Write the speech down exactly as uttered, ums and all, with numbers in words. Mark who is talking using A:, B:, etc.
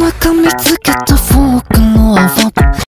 A: 中見つけたフォークの泡